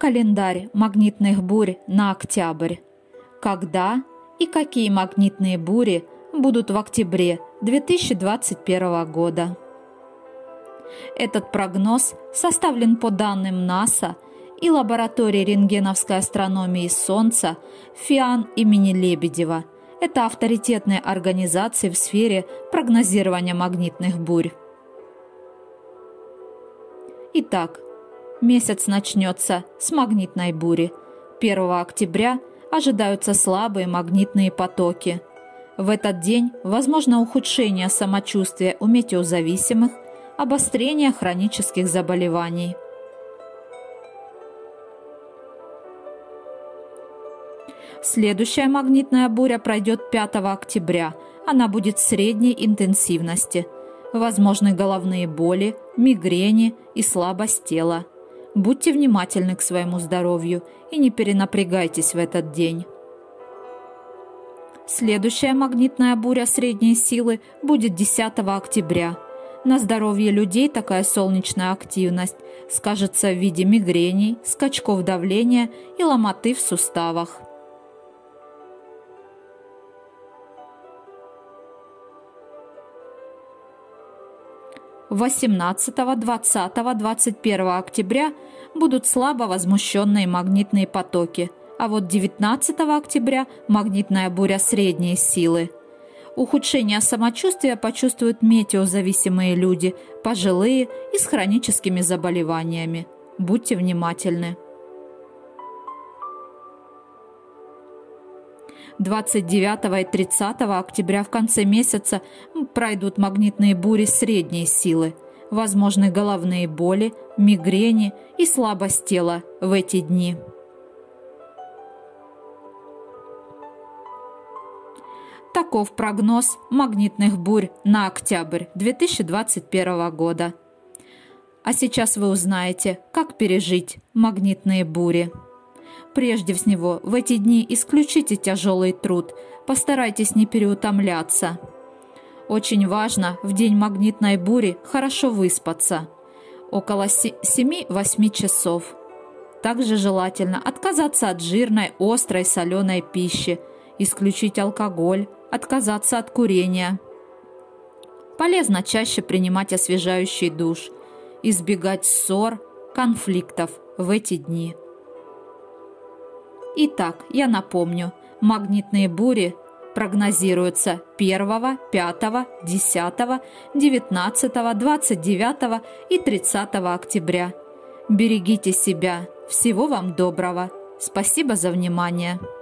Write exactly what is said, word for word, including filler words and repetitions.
Календарь магнитных бурь на октябрь. Когда и какие магнитные бури будут в октябре две тысячи двадцать первого года? Этот прогноз составлен по данным НАСА и лаборатории рентгеновской астрономии Солнца ФИАН имени Лебедева. Это авторитетные организации в сфере прогнозирования магнитных бурь. Итак, месяц начнется с магнитной бури. первого октября ожидаются слабые магнитные потоки. В этот день возможно ухудшение самочувствия у метеозависимых, обострение хронических заболеваний. Следующая магнитная буря пройдет пятого октября. Она будет средней интенсивности. Возможны головные боли, мигрени и слабость тела. Будьте внимательны к своему здоровью и не перенапрягайтесь в этот день. Следующая магнитная буря средней силы будет десятого октября. На здоровье людей такая солнечная активность скажется в виде мигрений, скачков давления и ломоты в суставах. восемнадцатого, двадцатого, двадцать первого октября будут слабо возмущенные магнитные потоки, а вот девятнадцатого октября магнитная буря средней силы. Ухудшение самочувствия почувствуют метеозависимые люди, пожилые и с хроническими заболеваниями. Будьте внимательны. двадцать девятого и тридцатого октября в конце месяца пройдут магнитные бури средней силы. Возможны головные боли, мигрени и слабость тела в эти дни. Таков прогноз магнитных бурь на октябрь две тысячи двадцать первого года. А сейчас вы узнаете, как пережить магнитные бури. Прежде всего, в эти дни исключите тяжелый труд, постарайтесь не переутомляться. Очень важно в день магнитной бури хорошо выспаться, около семи-восьми часов. Также желательно отказаться от жирной, острой, соленой пищи, исключить алкоголь, отказаться от курения. Полезно чаще принимать освежающий душ, избегать ссор, конфликтов в эти дни. Итак, я напомню, магнитные бури прогнозируются первого, пятого, десятого, девятнадцатого, двадцать девятого и тридцатого октября. Берегите себя. Всего вам доброго. Спасибо за внимание.